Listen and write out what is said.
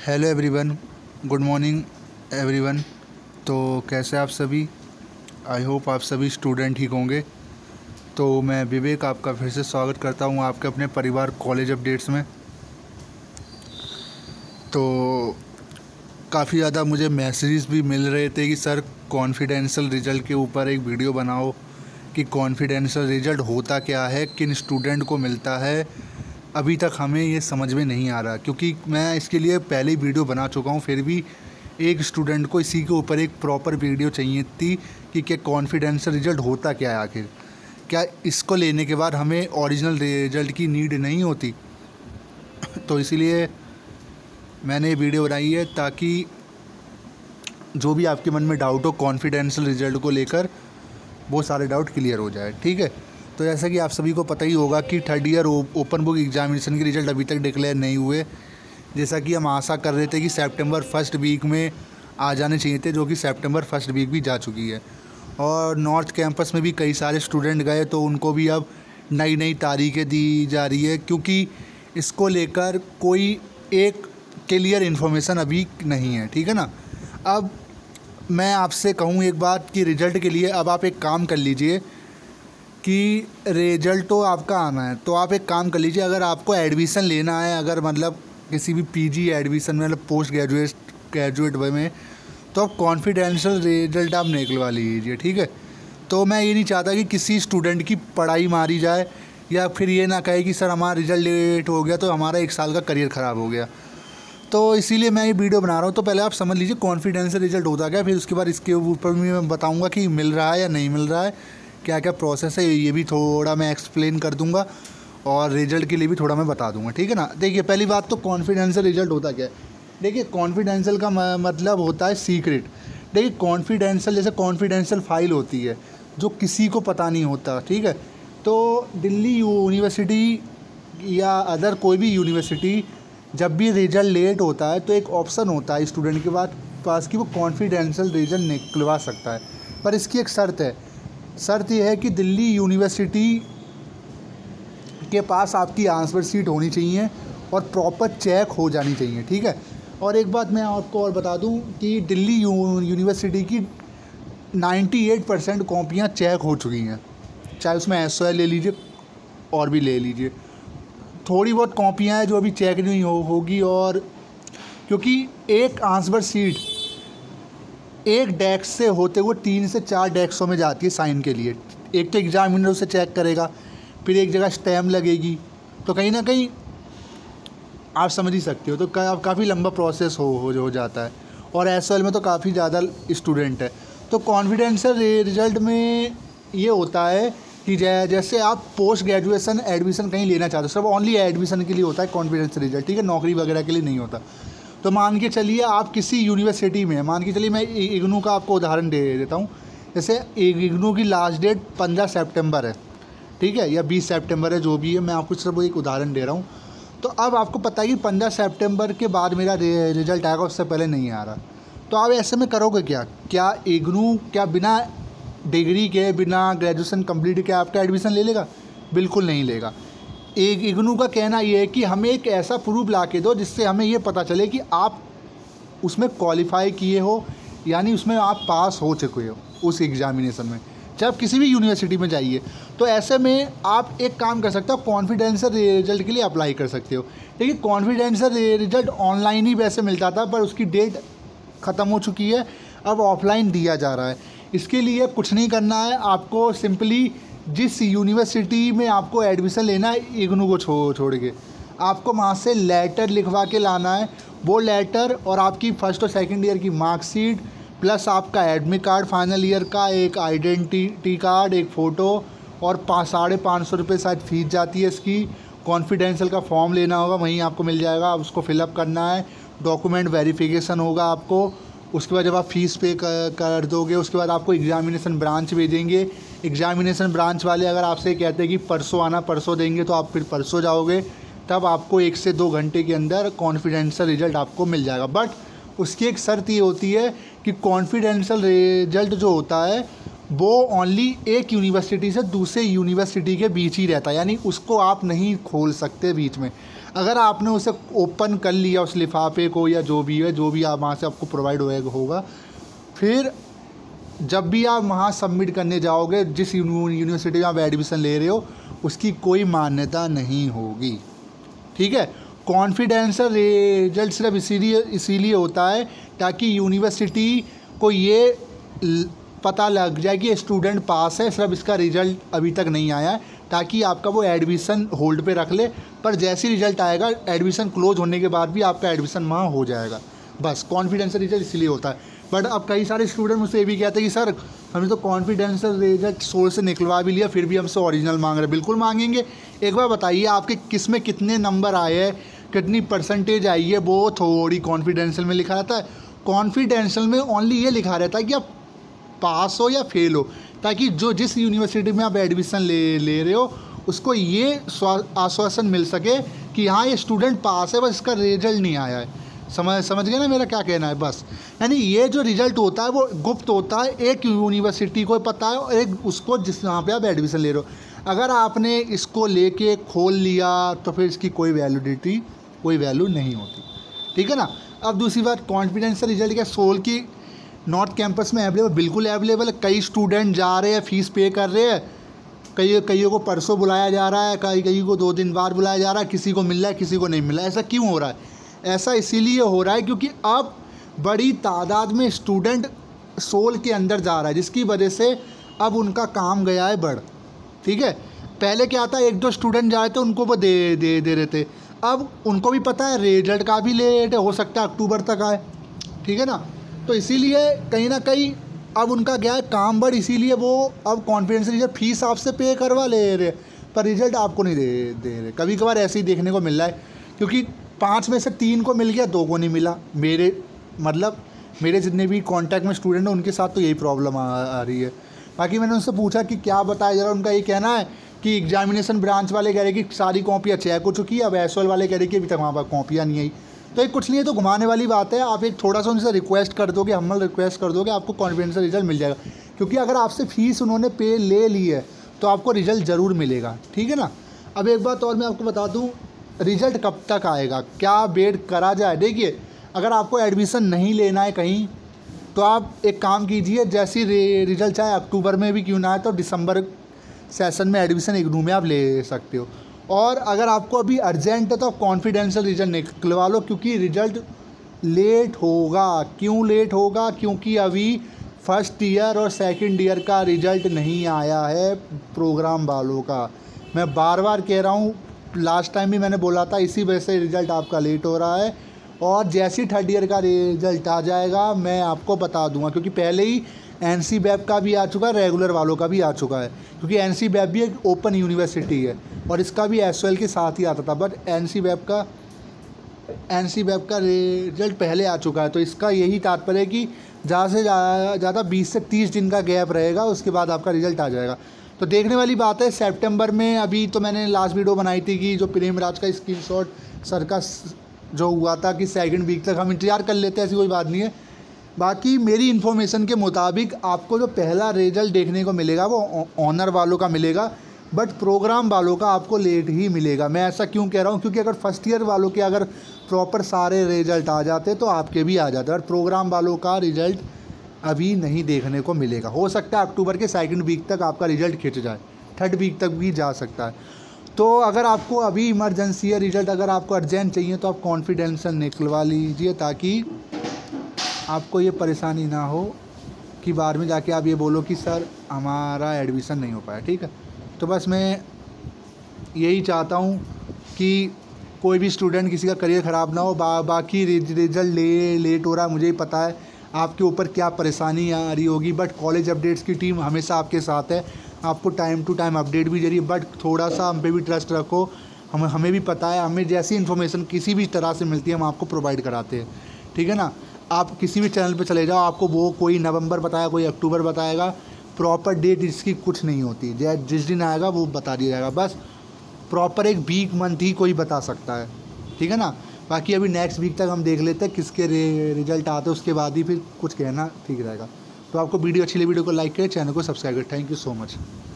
Hello everyone, good morning everyone. तो कैसे आप सभी? आई होप आप सभी स्टूडेंट ठीक होंगे। तो मैं विवेक आपका फिर से स्वागत करता हूँ आपके अपने परिवार कॉलेज अपडेट्स में। तो काफ़ी ज़्यादा मुझे मैसेजेस भी मिल रहे थे कि सर कॉन्फिडेंशियल रिज़ल्ट के ऊपर एक वीडियो बनाओ कि कॉन्फिडेंशियल रिज़ल्ट होता क्या है, किन स्टूडेंट को मिलता है। अभी तक हमें ये समझ में नहीं आ रहा, क्योंकि मैं इसके लिए पहले ही वीडियो बना चुका हूँ। फिर भी एक स्टूडेंट को इसी के ऊपर एक प्रॉपर वीडियो चाहिए थी कि क्या कॉन्फिडेंशियल रिज़ल्ट होता क्या है, आखिर क्या इसको लेने के बाद हमें ओरिजिनल रिज़ल्ट की नीड नहीं होती। तो इसीलिए मैंने ये वीडियो बनाई है ताकि जो भी आपके मन में डाउट हो कॉन्फिडेंशियल रिज़ल्ट को लेकर, वो सारे डाउट क्लियर हो जाए। ठीक है। तो जैसा कि आप सभी को पता ही होगा कि third year open book examination के रिज़ल्ट अभी तक डिक्लेयर नहीं हुए। जैसा कि हम आशा कर रहे थे कि सितंबर फर्स्ट वीक में आ जाने चाहिए थे, जो कि सितंबर फर्स्ट वीक भी जा चुकी है। और नॉर्थ कैंपस में भी कई सारे स्टूडेंट गए, तो उनको भी अब नई नई तारीखें दी जा रही है, क्योंकि इसको लेकर कोई एक क्लियर इन्फॉर्मेशन अभी नहीं है। ठीक है ना। अब मैं आपसे कहूँ एक बात कि रिज़ल्ट के लिए अब आप एक काम कर लीजिए कि रिज़ल्ट तो आपका आना है, तो आप एक काम कर लीजिए, अगर आपको एडमिशन लेना है, अगर मतलब किसी भी पीजी एडमिशन में, मतलब पोस्ट ग्रेजुएट में, तो आप कॉन्फिडेंशियल रिज़ल्ट आप निकलवा लीजिए। ठीक है। तो मैं ये नहीं चाहता कि किसी स्टूडेंट की पढ़ाई मारी जाए, या फिर ये ना कहे कि सर हमारा रिज़ल्ट लेट हो गया तो हमारा एक साल का करियर ख़राब हो गया। तो इसीलिए मैं ये वीडियो बना रहा हूँ। तो पहले आप समझ लीजिए कॉन्फिडेंशियल रिज़ल्ट होता क्या, फिर उसके बाद इसके ऊपर भी मैं बताऊँगा कि मिल रहा है या नहीं मिल रहा है, क्या क्या प्रोसेस है, ये भी थोड़ा मैं एक्सप्लेन कर दूंगा, और रिज़ल्ट के लिए भी थोड़ा मैं बता दूंगा। ठीक है ना। देखिए पहली बात तो कॉन्फिडेंशियल रिज़ल्ट होता क्या है। देखिए कॉन्फिडेंशियल का मतलब होता है सीक्रेट। देखिए कॉन्फिडेंशियल जैसे कॉन्फिडेंशियल फाइल होती है जो किसी को पता नहीं होता। ठीक है। तो दिल्ली यूनिवर्सिटी या अदर कोई भी यूनिवर्सिटी जब भी रिज़ल्ट लेट होता है तो एक ऑप्शन होता है स्टूडेंट के पास कि वो कॉन्फिडेंशियल रिज़ल्ट निकलवा सकता है। पर इसकी एक शर्त है। शर्त यह है कि दिल्ली यूनिवर्सिटी के पास आपकी आंसर शीट होनी चाहिए और प्रॉपर चेक हो जानी चाहिए। ठीक है। और एक बात मैं आपको और बता दूं कि दिल्ली यूनिवर्सिटी की 98% कॉपियाँ चेक हो चुकी हैं, चाहे उसमें SOL ले लीजिए और भी ले लीजिए। थोड़ी बहुत कॉपियाँ हैं जो अभी चेक नहीं होगी, और क्योंकि एक आंसर शीट एक डेस्क से होते हुए 3 से 4 डेस्कों में जाती है साइन के लिए। एक तो एग्जामिनर उसे चेक करेगा, फिर एक जगह स्टैम्प लगेगी, तो कहीं ना कहीं आप समझ ही सकते हो। तो काफ़ी लंबा प्रोसेस हो जाता है, और SOL में तो काफ़ी ज़्यादा स्टूडेंट है। तो कॉन्फिडेंशियल रिज़ल्ट में ये होता है कि जैसे आप पोस्ट ग्रेजुएशन एडमिशन कहीं लेना चाहते हो, सिर्फ ओनली एडमिशन के लिए होता है कॉन्फिडेंशियल रिज़ल्ट। ठीक है। नौकरी वगैरह के लिए नहीं होता। तो मान के चलिए आप किसी यूनिवर्सिटी में, मान के चलिए मैं इग्नू का आपको उदाहरण दे देता हूँ। जैसे इग्नू की लास्ट डेट 15 सितंबर है, ठीक है, या 20 सितंबर है, जो भी है, मैं आपको सिर्फ एक उदाहरण दे रहा हूँ। तो अब आपको पता है कि 15 सितंबर के बाद मेरा रिज़ल्ट आएगा, उससे पहले नहीं आ रहा। तो आप ऐसे में करोगे क्या इग्नू क्या बिना डिग्री के, बिना ग्रेजुएशन कंप्लीट के आपका एडमिशन ले लेगा? बिल्कुल नहीं लेगा। एक इग्नू का कहना ये है कि हमें एक ऐसा प्रूफ ला के दो जिससे हमें ये पता चले कि आप उसमें क्वालिफाई किए हो, यानी उसमें आप पास हो चुके हो उस एग्जामिनेशन में, चाहे आप किसी भी यूनिवर्सिटी में जाइए। तो ऐसे में आप एक काम कर सकते हो, कॉन्फिडेंशियल रिज़ल्ट के लिए अप्लाई कर सकते हो। देखिए कॉन्फिडेंशियल रिज़ल्ट ऑनलाइन ही वैसे मिलता था, पर उसकी डेट ख़त्म हो चुकी है, अब ऑफलाइन दिया जा रहा है। इसके लिए कुछ नहीं करना है, आपको सिंपली जिस यूनिवर्सिटी में आपको एडमिशन लेना है इग्नू को छोड़ के, आपको वहाँ से लेटर लिखवा के लाना है। वो लेटर और आपकी फर्स्ट और सेकंड ईयर की मार्कशीट, प्लस आपका एडमिट कार्ड फाइनल ईयर का, एक आइडेंटिटी कार्ड, एक फ़ोटो, और 550 रुपये शायद फ़ीस जाती है इसकी। कॉन्फिडेंशियल का फॉर्म लेना होगा, वहीं आपको मिल जाएगा, उसको फिलअप करना है। डॉक्यूमेंट वेरिफिकेशन होगा आपको। उसके बाद जब आप फ़ीस पे कर दोगे, उसके बाद आपको एग्जामिनेशन ब्रांच भेजेंगे। एग्जामिनेशन ब्रांच वाले अगर आपसे कहते हैं कि परसों आना, परसों देंगे, तो आप फिर परसों जाओगे, तब आपको 1 से 2 घंटे के अंदर कॉन्फिडेंशियल रिज़ल्ट आपको मिल जाएगा। बट उसकी एक शर्त ये होती है कि कॉन्फिडेंशियल रिज़ल्ट जो होता है वो ओनली एक यूनिवर्सिटी से दूसरे यूनिवर्सिटी के बीच ही रहता है, यानी उसको आप नहीं खोल सकते बीच में। अगर आपने उसे ओपन कर लिया उस लिफाफे को या जो भी है, जो भी आप वहाँ से आपको प्रोवाइड होगा, फिर जब भी आप वहाँ सबमिट करने जाओगे, जिस यूनिवर्सिटी में आप एडमिशन ले रहे हो उसकी कोई मान्यता नहीं होगी। ठीक है। कॉन्फिडेंशियल रिजल्ट सिर्फ इसीलिए होता है ताकि यूनिवर्सिटी को ये पता लग जाए कि स्टूडेंट पास है, सिर्फ इसका रिज़ल्ट अभी तक नहीं आया है, ताकि आपका वो एडमिशन होल्ड पे रख ले, पर जैसे ही रिज़ल्ट आएगा एडमिशन क्लोज होने के बाद भी आपका एडमिशन वहाँ हो जाएगा। बस कॉन्फिडेंशियल रिजल्ट इसलिए होता है। बट अब कई सारे स्टूडेंट मुझसे ये भी कहते हैं कि सर हमने तो कॉन्फिडेंशियल रिजल्ट सोर्स से निकलवा भी लिया, फिर भी हमसे ओरिजिनल मांग रहे। बिल्कुल मांगेंगे। एक बार बताइए आपके किस में कितने नंबर आए हैं, कितनी परसेंटेज आई है, वो थोड़ी कॉन्फिडेंशियल में लिखा रहता है। कॉन्फिडेंशियल में ओनली ये लिखा रहता है कि आप पास हो या फेल हो, ताकि जो जिस यूनिवर्सिटी में आप एडमिशन ले रहे हो उसको ये आश्वासन मिल सके कि हाँ ये स्टूडेंट पास है, बस इसका रिजल्ट नहीं आया है। समझ गए ना मेरा क्या कहना है। बस यानी ये जो रिज़ल्ट होता है वो गुप्त होता है, एक यूनिवर्सिटी को पता है और एक उसको जिस जहाँ पे आप एडमिशन ले रहे हो। अगर आपने इसको लेके खोल लिया तो फिर इसकी कोई वैल्यू नहीं होती। ठीक है ना। अब दूसरी बात, कॉन्फिडेंशियल रिजल्ट क्या सोल की नॉर्थ कैंपस में अवेलेबल? बिल्कुल अवेलेबल है। कई स्टूडेंट जा रहे हैं, फ़ीस पे कर रहे हैं, कईयों को परसों बुलाया जा रहा है, कई को 2 दिन बाद बुलाया जा रहा है, किसी को मिल रहा है, किसी को नहीं मिल रहा है। ऐसा क्यों हो रहा है? ऐसा इसीलिए हो रहा है क्योंकि अब बड़ी तादाद में स्टूडेंट सोल के अंदर जा रहा है, जिसकी वजह से अब उनका काम गया है बढ़। ठीक है। पहले क्या था, 1-2 स्टूडेंट जा रहे थे उनको वो दे रहे थे। अब उनको भी पता है रिजल्ट का भी लेट हो सकता है, अक्टूबर तक आए। ठीक है ना। तो इसीलिए कहीं ना कहीं अब उनका क्या है, काम बढ़, इसीलिए वो अब कॉन्फिडेंशियल रिजल्ट फीस आपसे पे करवा ले रहे, पर रिजल्ट आपको नहीं दे रहे। कभी कभार ऐसे ही देखने को मिल रहा है, क्योंकि 5 में से 3 को मिल गया, 2 को नहीं मिला। मेरे जितने भी कॉन्टैक्ट में स्टूडेंट हैं उनके साथ तो यही प्रॉब्लम आ रही है। बाकी मैंने उनसे पूछा कि क्या बताया जरा, उनका ये कहना है कि एग्जामिनेशन ब्रांच वाले कह रहे कि सारी कॉपियाँ चेक हो चुकी है, अब एसओएल वाले कह रहे कि अभी तक वहाँ पर कॉपियाँ नहीं आई। तो एक कुछ नहीं है, तो घुमाने वाली बात है। आप एक थोड़ा सा उनसे रिक्वेस्ट कर दोगे, हम्बल रिक्वेस्ट कर दोगे, आपको कॉन्फिडेंशियल रिजल्ट मिल जाएगा। क्योंकि अगर आपसे फ़ीस उन्होंने पे ले ली है तो आपको रिजल्ट ज़रूर मिलेगा। ठीक है ना। अब एक बात और मैं आपको बता दूँ, रिज़ल्ट कब तक आएगा, क्या वेट करा जाए? देखिए, अगर आपको एडमिशन नहीं लेना है कहीं तो आप एक काम कीजिए, जैसी रिज़ल्ट चाहे अक्टूबर में भी क्यों ना आए तो दिसंबर सेशन में एडमिशन इग्नू में आप ले सकते हो। और अगर आपको अभी अर्जेंट है तो आप कॉन्फिडेंशियल रिजल्ट निकलवा लो, क्योंकि रिज़ल्ट लेट होगा। क्यों लेट होगा? क्योंकि अभी फर्स्ट ईयर और सेकंड ईयर का रिज़ल्ट नहीं आया है प्रोग्राम वालों का। मैं बार बार कह रहा हूँ, लास्ट टाइम भी मैंने बोला था, इसी वजह से रिज़ल्ट आपका लेट हो रहा है। और जैसे ही थर्ड ईयर का रिज़ल्ट आ जाएगा मैं आपको बता दूंगा, क्योंकि पहले ही NCBEP का भी आ चुका है, रेगुलर वालों का भी आ चुका है। क्योंकि NCBEP भी एक ओपन यूनिवर्सिटी है और इसका भी SOL के साथ ही आता था, बट NCBEP का रिज़ल्ट पहले आ चुका है। तो इसका यही तात्पर्य है कि ज़्यादा से ज़्यादा 20 से 30 दिन का गैप रहेगा, उसके बाद आपका रिज़ल्ट आ जाएगा। तो देखने वाली बात है सितंबर में। अभी तो मैंने लास्ट वीडियो बनाई थी कि जो प्रेमराज का स्क्रीनशॉट सर का जो हुआ था कि सेकंड वीक तक हम इंतज़ार कर लेते हैं, ऐसी कोई बात नहीं है। बाकी मेरी इन्फॉर्मेशन के मुताबिक आपको जो पहला रिज़ल्ट देखने को मिलेगा वो ऑनर वालों का मिलेगा, बट प्रोग्राम वालों का आपको लेट ही मिलेगा। मैं ऐसा क्यों कह रहा हूँ? क्योंकि अगर फर्स्ट ईयर वालों के अगर प्रॉपर सारे रिज़ल्ट आ जाते तो आपके भी आ जाते, और प्रोग्राम वालों का रिज़ल्ट अभी नहीं देखने को मिलेगा। हो सकता है अक्टूबर के सेकंड वीक तक आपका रिज़ल्ट खिंच जाए, थर्ड वीक तक भी जा सकता है। तो अगर आपको अभी इमरजेंसी है रिज़ल्ट, अगर आपको अर्जेंट चाहिए तो आप कॉन्फिडेंशियल निकलवा लीजिए, ताकि आपको ये परेशानी ना हो कि बाद में जाके आप ये बोलो कि सर हमारा एडमिशन नहीं हो पाया। ठीक है। तो बस मैं यही चाहता हूँ कि कोई भी स्टूडेंट, किसी का करियर ख़राब ना हो। बाकी रिज़ल्ट लेट हो रहा है, मुझे ही पता है आपके ऊपर क्या परेशानी आ रही होगी, बट कॉलेज अपडेट्स की टीम हमेशा आपके साथ है, आपको टाइम टू टाइम अपडेट भी दे रही है। बट थोड़ा सा हम पे भी ट्रस्ट रखो, हमें भी पता है, हमें जैसी इन्फॉर्मेशन किसी भी तरह से मिलती है हम आपको प्रोवाइड कराते हैं। ठीक है ना। आप किसी भी चैनल पे चले जाओ, आपको वो कोई नवंबर बताया, कोई अक्टूबर बताएगा, प्रॉपर डेट इसकी कुछ नहीं होती। जिस दिन आएगा वो बता दिया जाएगा, बस प्रॉपर एक वीक मंथ ही कोई बता सकता है। ठीक है ना। बाकी अभी नेक्स्ट वीक तक हम देख लेते हैं किसके रिजल्ट आते हैं, उसके बाद ही फिर कुछ कहना ठीक रहेगा। तो आपको वीडियो अच्छी लगी, वीडियो को लाइक करें, चैनल को सब्सक्राइब करें। Thank you so much.